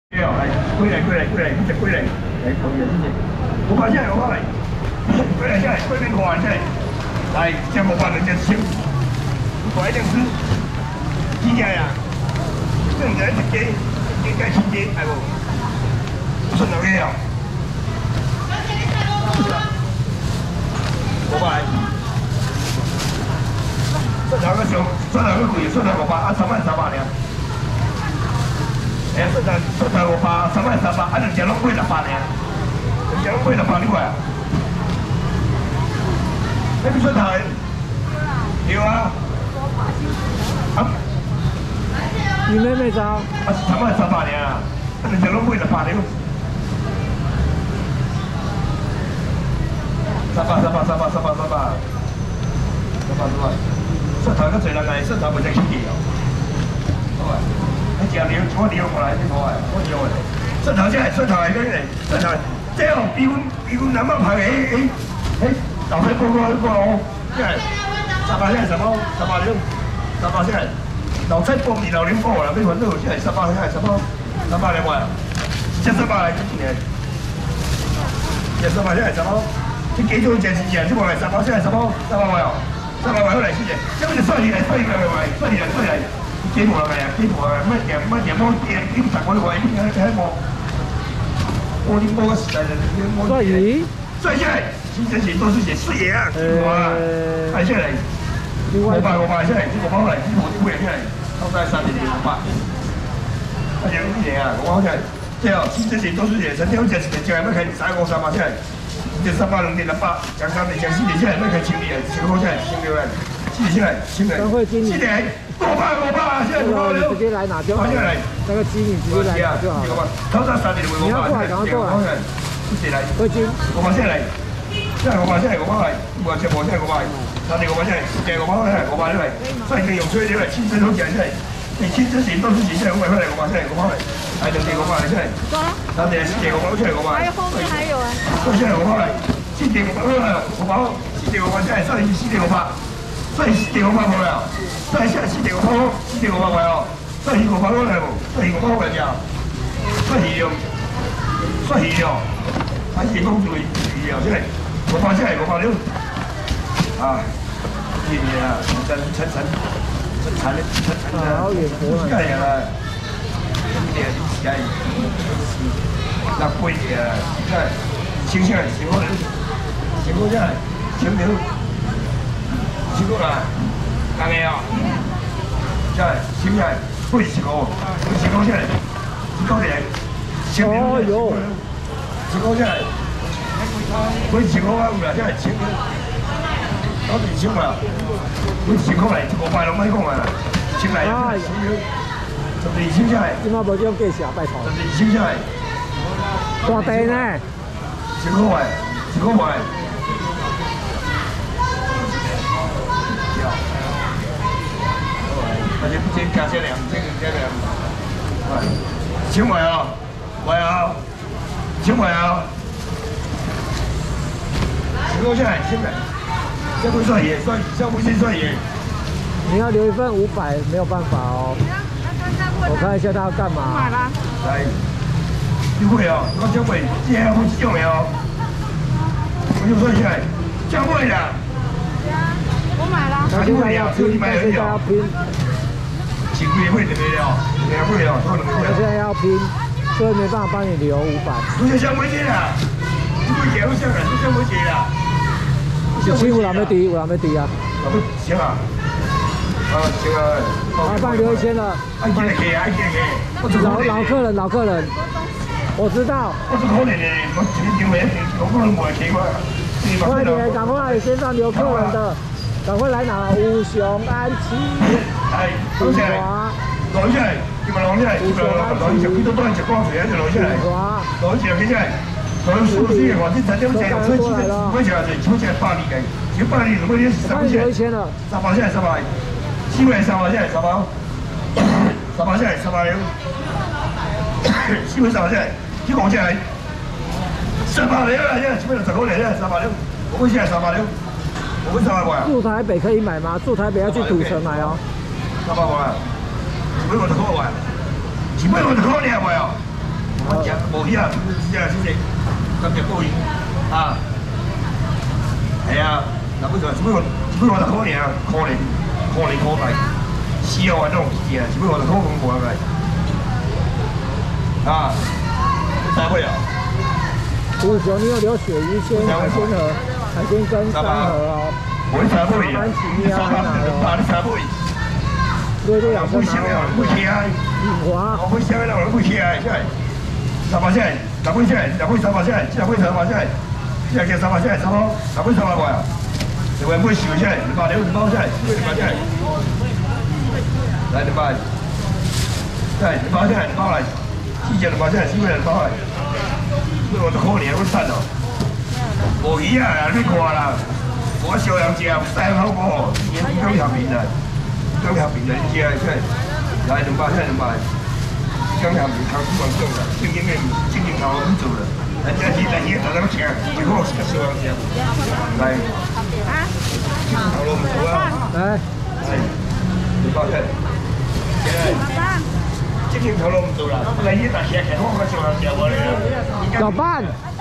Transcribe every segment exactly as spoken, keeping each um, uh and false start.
对哦，来，过来过来过来，你只过来，来，同学，谢谢。我发现我发来，过来下来，过来过来下来，来，这五百两只烧，快点吃，几只呀？两只一鸡，一鸡七只，系无？顺头鸡哦。五百。顺头个上，顺头个贵，顺头五百，啊，三万三百两。 哎，顺头顺头五百，三万三百，啊，两只拢买六百尔，两只拢买六百你块啊？那个顺头的，有啊。啊？ 你妹妹找？ 啊，三万三百尔啊，啊，两只拢买六百了。三百三百三百三百三百，三百三百。顺头个侪人来，顺头袂使起价哦。好啊。 你只要我撩过来，你摸下，我撩下。顺头先係順頭係嗰啲嚟，順頭即係比阮比阮南北拍嘅，誒誒，頭先嗰個嗰個我，即係十八先係什麼？十八兩，十八先係頭七半年六點過啦，你揾到即係十八先係什麼？十八兩萬，即係十八嚟幾年？即係十八先係什麼？你幾多隻錢？即係話十八先係什麼？十八萬哦，十八萬好嚟先嘅，因為你衰嚟衰嚟嚟衰嚟衰嚟。 幾無啦咪啊！幾無啊！乜嘢乜嘢摸嘢？幾十個位邊喺喺摸？我啲摸個時代就摸。 帥魚？ 帥出嚟，先之前都是些帥嘢啊！哇！係出嚟，五百五百出嚟，啲五百嚟，啲冇啲咩出嚟，收晒三年五百。係有啲嘢啊！我好似係，即係先之前都是些，曾經好似係淨係乜係三個三百出嚟，即係三百兩點六百，講三年講四年出嚟乜係清理啊？清好出嚟，清了啊！四年出嚟，清嚟。張慧經理。四年。 五百五百，现在五百六， 直接来拿就好。那个鸡你直接来拿就好了。 头三三年会五百， 你要过来，赶快过来。 直接来。 慧经， 五百先来，现在五百，现在五百来，五百只五，现在五百，三年五百先来，四年五百来，五百来，所以你用吹的来，亲身好讲起来，你亲身行都是现在五百块来，五百现在五百来，还两年五百来现在。三年四年五百，现在五百。还有后面还有啊。现在五百来，四年五百来，五百，四年五百现在算四年五百。 所以四條五百冇啦，所以現在四條五百，四條五百塊哦，所以五百蚊嚟冇，所以五百蚊㗎，所以用，所以用，喺前方做魚油出嚟，五百出嚟五百了，啊，啲嘢啊，真真真真慘咧，真真真，梗係啦，啲嘢啲嘢，嗱貴嘢啊，真係，清清係清好嚟，清好真係，清了。 七個啦，硬嘅啊，真係閃人，不如七個，不如七個先嚟，七個嚟，閃人，七個真係，不如七個啊，唔係真係閃人，攞住閃啊，不如七個嚟，五百兩蚊講啊，閃嚟，閃人，十二閃出嚟， 點解冇將計時啊？拜託， 十二閃出嚟， 大地呢？ 七個位，七個位。 而且不仅加些两，这个加两，哎，请我啊，我啊，请我啊，请我下来，请来，这不算也算，这不是算也。 你要留一份五百，没有办法哦。我看一下他要干嘛。买啦。 来，优惠哦，我优惠，今天我几种没有？我就算下来，优惠的。对啊，我买了。 他现在要拼，他现在要拼。 几个月会怎么样？两个月哦，多两个月。 我现在要拼，所以没办法帮你留五百。 不是香灰机啦，不是结不香了，是香灰机啦。 是七五两没低，五两没低啊。 啊不行啊，啊行啊。 啊，帮你留一千了。 爱给给，爱给给。 老老客人，老客人，我知道。 我是可怜的，我今天没我不能没给我。 快点，赶快，线上留客人的。 赶快来拿五雄安七， 係攞出嚟，攞出嚟，叫咪攞出嚟，叫咪攞攞住幾多多人食光水啊？就攞出嚟，攞住幾出嚟，攞數字嘅話，啲仔都借用出錢，唔會就係好似係八年嘅，如果八年如果啲十蚊錢，十萬先係十萬，千蚊係十萬先係十萬，十萬先係十萬了，千蚊十萬先係，呢個先係十萬了啦，因為千蚊十個嚟咧，十萬了，我嗰先係十萬了。 住台北可以买吗？住台北要去赌城买哦。 三百萬，幾百萬就嗰個位，幾百萬就嗰個你係咪啊？ 鱼啊，这是这感觉过瘾啊。系啊，那不错，只不过只不过就可能啊，可能可能可大，四号还弄几件，只不过就可能过来。啊，再会啊。 五九，你有留鳕鱼鲜、海鲜盒、海鲜羹三盒哦。 我三倍啊， 你三倍， 八你三倍。 对对，两分拿哦。不起来， 引滑。 我不起来，我不起来，起来。三百起来，两倍起来，两倍三百起来，两倍三百起来，现在叫三百起来，三百，两倍三百块啊。两倍四起来，两百两包起来，两百起来。来两百，来两包起来，两包来，四只两包起来，四个两包来。我都可怜，我惨哦。无鱼啊，你看啦，我小人食，带好无？今年刚下面啦，刚下面啦，你食出来，来两百，来两百。刚下面头几万种啦，正经的正经头唔做啦。人家是人家大家请，最好是小人食。来，头路唔做啊。 来， 来，两百块。正经头路唔做啦，来你大吃，看我个小人食无咧。 老伴。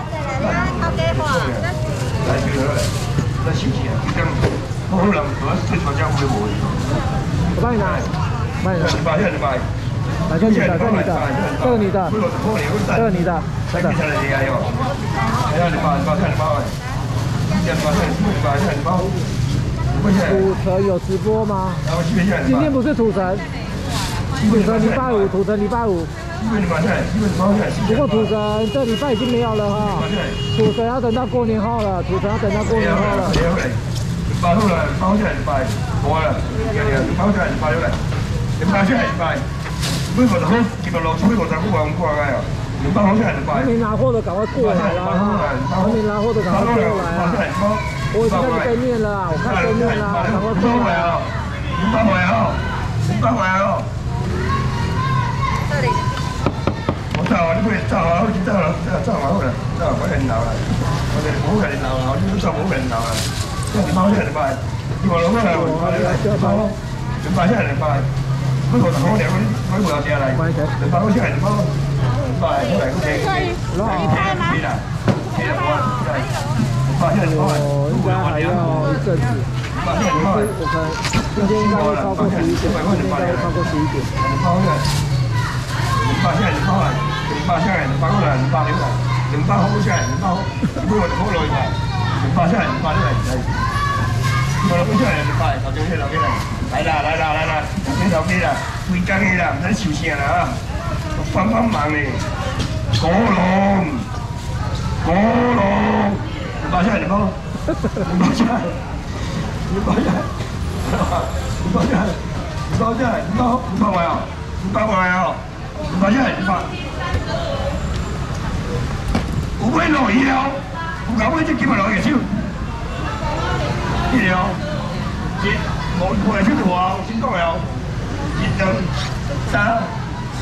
来，这个来，来收钱，就这样，好人多，最少这样微薄的。 我帮你拿，帮你拿。 你买，你买。 来，这女的，这女的，这个女的，这个女的， 真的。哎呀，你买，你买，你买，你买，你买，你买。 土城有直播吗？今天不是土城，土城礼拜五，土城礼拜五。不过土城这礼拜已经没有了哈，土城要等到过年后了，土城要等到过年后了。 包好了，包起来就卖，好了，包起来就卖了，你包起来就卖，每个都好，几百六，每个十五万过来哦，你包好起来就卖。 还没拿货的赶快过来啦！还没拿货的赶快过来啊！我已经开始被念了，我看被念了，赶快过来啊！ 你包回来哦，你包回来哦。这里。我走啊！你不走啊！我去走了，走走完好了，走我人老了，我哋冇人老啦，我哋都走冇人老啦。即係包出嚟賣，你話攞咩嚟？包你嚟包，你包出嚟賣，不過就好兩嗰啲嗰啲冇有借嚟，你包出嚟包，賣出嚟嗰啲，你睇嗎？睇啦，睇啦，我嚟，包出嚟包， 應該還要一陣子。 包出嚟包， 我看今天應該會超過十一點，今天應該會超過十一點。 包出嚟，包出嚟包嚟。包出嚟，包過嚟，包料嚟，兩包好出嚟，兩包，每個就好耐賣，包出嚟，包出嚟係，我攞出嚟就賣，頭先啲留幾嚟，嚟啦嚟啦嚟啦，啲留幾啦，會更嘅啦，唔使潮聲啦嚇，幫幫忙你，果龍，果龍，包出嚟就包，包出嚟，包出嚟，包出嚟，包出嚟，包包埋啊，包埋啊，包出嚟包。有尾落去了，有後尾即叫咪落去手，呢條一冇冇人手就話先講了，一兩三四，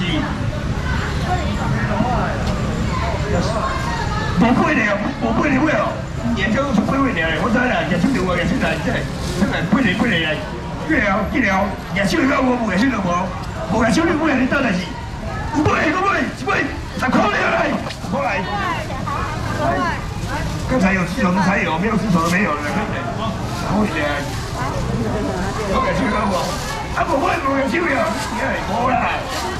冇幾年啊，冇幾年尾哦，研究出幾年嚟，我知啦，研究條話研究嚟即係真係幾年幾年嚟，幾條幾條研究了我冇研究了我，冇研究了我你到底是，有尾有尾一尾十塊嚟，過來。刚才有吃头的才有，没有吃头的没有了，对不对？好一点，我感觉到我，啊不会不会收呀，哎，好啦。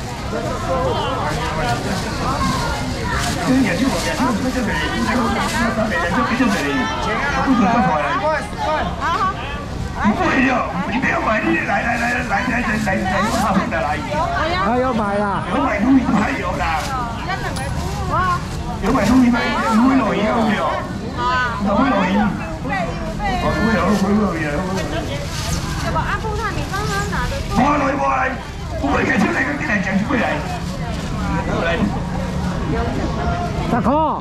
今年就我年就没这边，那个那边就没这边，不准这块了。好好。不会的，你不要买，你来来来来来来来来，我他们的来。 他要买啦。 有买东西还有啦。有買東西咩？唔會落雨啊！唔會哦，唔會落雨。哦，唔會有，唔會落雨啊！有冇阿布他你剛剛拿的？冇來冇來，唔會嘅出嚟，佢啲人講出嚟。嚟。 大哥。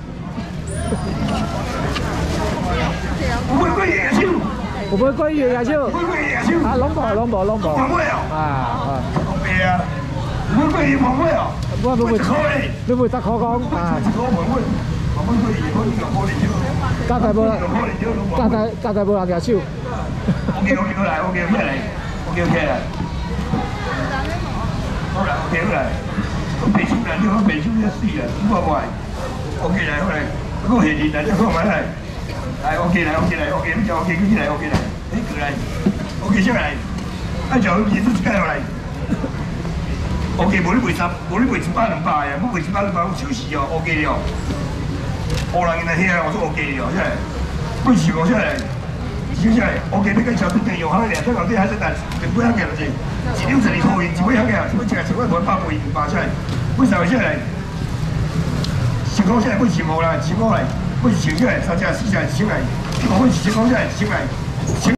唔會歸野燒。 唔會歸野燒。 唔會歸野燒。 啊，龍婆龍婆龍婆。 黃妹啊！ 啊啊。 咩啊？唔會歸野黃妹啊！ 唔會唔會，你會得可講啊？加大波，加大加大波兩條手。 我叫我叫嚟，我叫咩嚟？我叫咩嚟？好啦，我叫嚟。 我白手来，你我白手要死啊！你看我来 ，OK 来，好来，我下日来，你看买来，来 OK 来 OK 来 OK， 你叫 OK 起来 OK 来，你过来 OK 上来，啊叫你做一摆来 ，OK 无你卖三，无你卖一百两百呀，我卖一百两百我笑死哦 ，OK 了，湖南人来遐我说 OK 了，下来，不是我下来。 接下来 ，OK， 你跟小弟弟用好两，再搞对还是难，就不要给了是，一两十二套银，就不要给了，什么一个十块钱八百银八下来，为啥下来？十块下来不是无啦，十块来，不是十下来，三下四下来，十来，我们十块下来，十来。